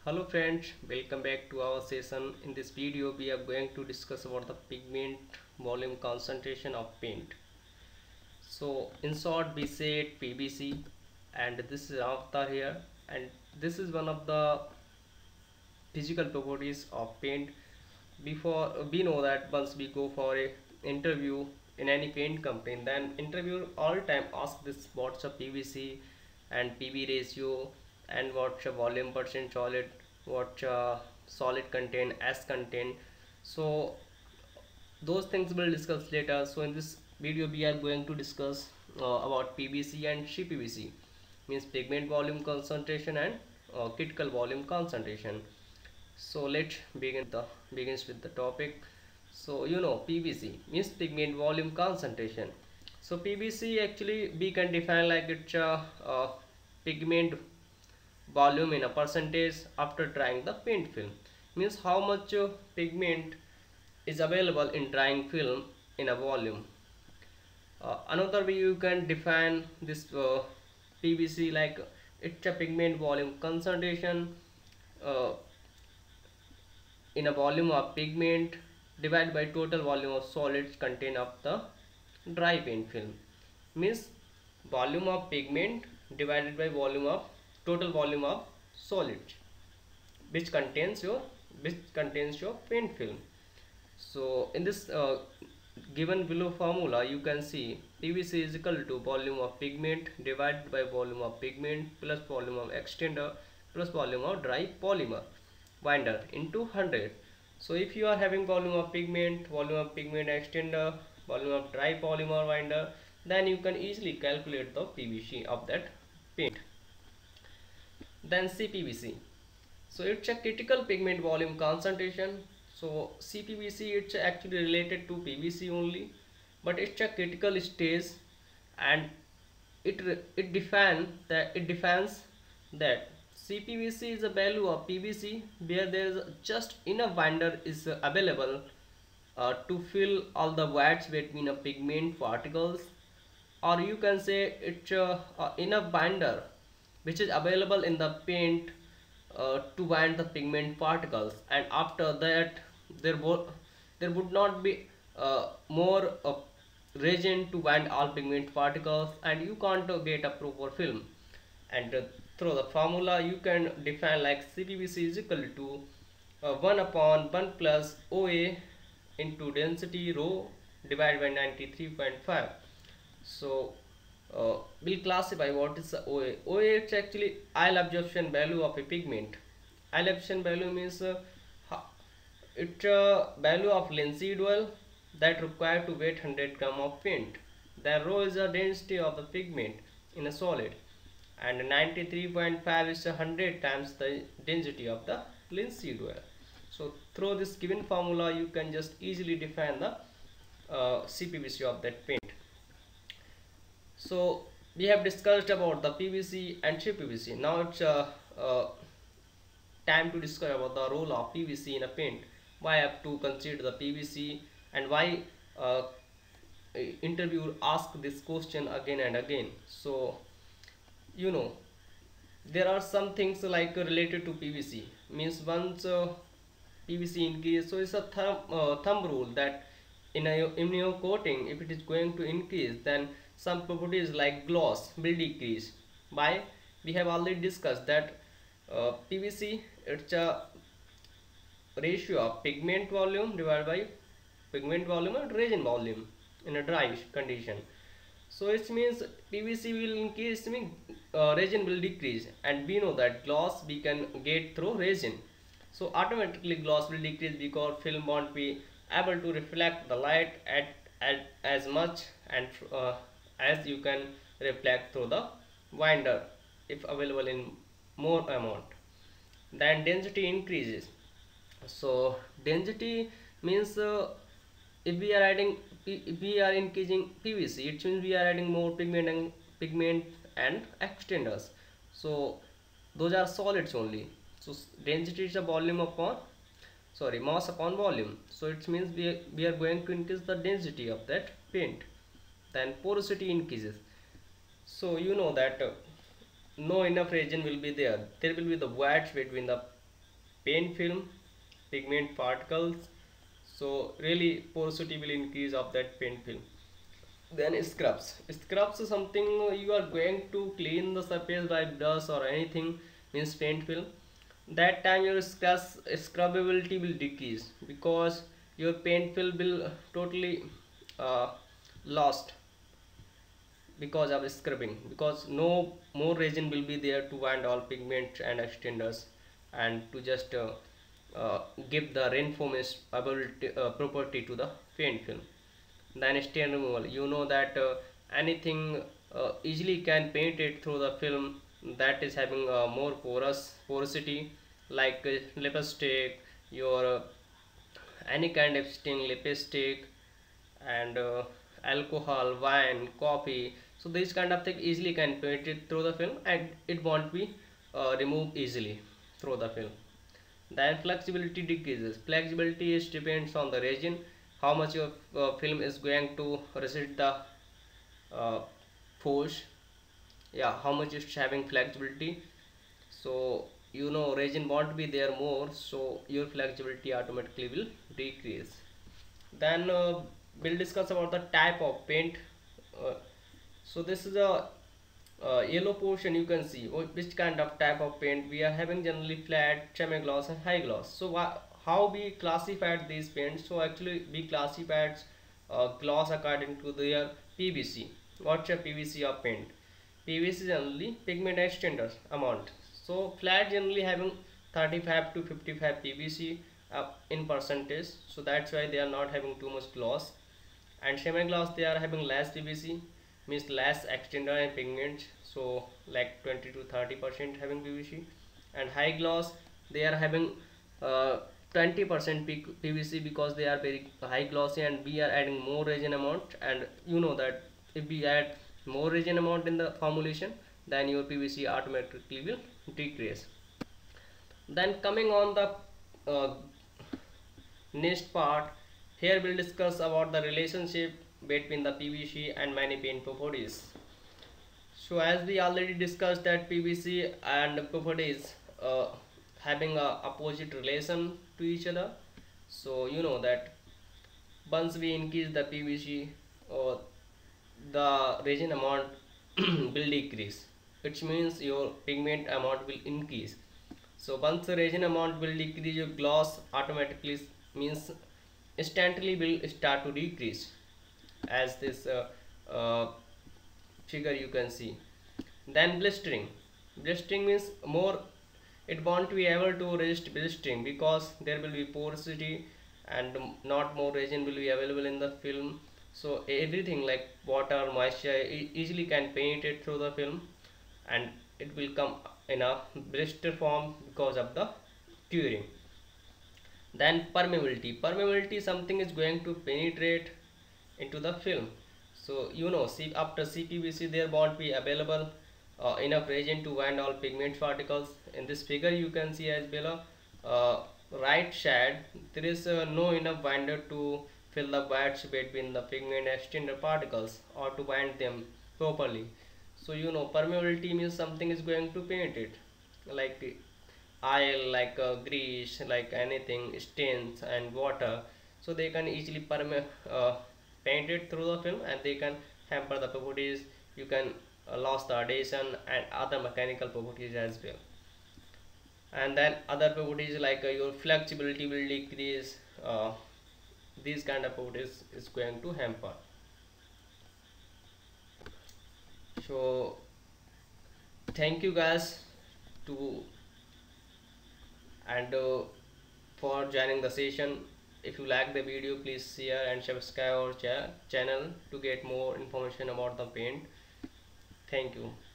Hello friends, welcome back to our session. In this video we are going to discuss about the pigment volume concentration of paint. So in short we say it PVC, and this is Avatar here, and this is one of the physical properties of paint. Before we know that once we go for a interview in any paint company, then interviewer all time ask this what's a PVC and PV ratio, and what's a volume percent solid, what solid content, S content. So those things we'll discuss later. So in this video we are going to discuss about PVC and CPVC, means pigment volume concentration and critical volume concentration. So let's begins with the topic. So PVC means pigment volume concentration. So PVC actually we can define like it's a pigment volume in a percentage after drying the paint film, means how much pigment is available in drying film in a volume. Another way you can define this PVC like it's a pigment volume concentration uh, in a volume of pigment divided by total volume of solids contained of the dry paint film, means volume of pigment divided by volume of total volume of solids which contains your paint film. So in this given below formula you can see PVC is equal to volume of pigment divided by volume of pigment plus volume of extender plus volume of dry polymer binder into 100. So if you are having volume of pigment, extender, volume of dry polymer binder, then you can easily calculate the PVC of that paint. Then CPVC, so it's a critical pigment volume concentration. So CPVC it's actually related to PVC only, but it's a critical stage, and it defines that CPVC is a value of PVC where there is just enough binder is available to fill all the voids between a pigment particles, or you can say it's enough binder which is available in the paint to bind the pigment particles, and after that there would not be more resin to bind all pigment particles, and you can't get a proper film. And through the formula you can define like CPVC is equal to 1 upon 1 plus OA into density rho divided by 93.5. So we'll classify what is the OA. OA is actually oil absorption value of a pigment. Oil absorption value means it's a value of linseed oil that required to weight 100 gram of paint. Then rho is the density of the pigment in a solid, and 93.5 is 100 times the density of the linseed oil. So through this given formula you can just easily define the CPVC of that paint. So we have discussed about the PVC and CPVC. Now it's time to discuss about the role of PVC in a paint. Why I have to consider the PVC, and why interviewer ask this question again and again. So you know there are some things like related to PVC, means once PVC increase, so it's a thumb rule that in your coating if it is going to increase, then some properties like gloss will decrease. Why? We have already discussed that PVC it's a ratio of pigment volume divided by pigment volume and resin volume in a dry condition. So it means PVC will increase, mean resin will decrease, and we know that gloss we can get through resin. So automatically gloss will decrease because film won't be able to reflect the light at as much and as you can reflect through the binder if available in more amount. Then density increases. So density means if we are increasing PVC, it means we are adding more pigment and extenders. So those are solids only. So density is a mass upon volume. So it means we are going to increase the density of that paint. Then porosity increases. So you know that no enough resin will be there. There will be the voids between the paint film, pigment particles. So really porosity will increase of that paint film. Then scrubs is something you are going to clean the surface by brush or anything, means paint film. That time your scrubbability will decrease because your paint film will totally uh, lost because of scrubbing, because no more resin will be there to bind all pigment and extenders and to just uh, give the reinforcement ability, property to the paint film. Then stain removal, you know that anything easily can paint it through the film that is having more porosity, like lipstick, your any kind of stain lipstick, and alcohol, wine, coffee. So these kind of thing easily can paint it through the film and it won't be removed easily through the film. Then flexibility decreases. Flexibility is depends on the resin, how much your film is going to resist the uh, force. Yeah, how much it's having flexibility. So you know resin won't be there more, so your flexibility automatically will decrease. Then we'll discuss about the type of paint. uh, so this is a yellow portion, you can see which kind of type of paint we are having. Generally flat, semi gloss and high gloss. So how we classified these paints? So actually we classified gloss according to their PVC. What's your PVC of paint? PVC generally pigment extenders amount. So flat generally having 35 to 55 PVC in percentage, so that's why they are not having too much gloss. And semi gloss they are having less PVC, means less extender and pigment, so like 20 to 30% having PVC. And high gloss they are having 20% PVC because they are very high glossy and we are adding more resin amount. And you know that if we add more resin amount in the formulation, then your PVC automatically will decrease. Then coming on the uh, next part, here we'll discuss about the relationship between the PVC and many paint properties. So as we already discussed that PVC and properties having a opposite relation to each other. So you know that once we increase the PVC, uh, the resin amount will decrease, which means your pigment amount will increase. So once the resin amount will decrease, your gloss automatically means instantly will start to decrease, as this uh, figure you can see. Then blistering means more, it won't be able to resist blistering because there will be porosity and not more resin will be available in the film. So everything like water, moisture easily can penetrate through the film and it will come in a blister form because of the curing. Then permeability something is going to penetrate into the film. So you know, see, after CPVC there won't be available enough resin to bind all pigment particles. In this figure you can see as below, right side there is no enough binder to fill the voids between the pigment extender particles or to bind them properly. So you know permeability means something is going to penetrate, like oil, like grease, like anything, stains and water. So they can easily paint it through the film and they can hamper the properties. You can lose the adhesion and other mechanical properties as well. And then other properties like your flexibility will decrease. These kind of properties is going to hamper. So thank you guys to and for joining the session. If you like the video, please share and subscribe our channel to get more information about the paint. Thank you.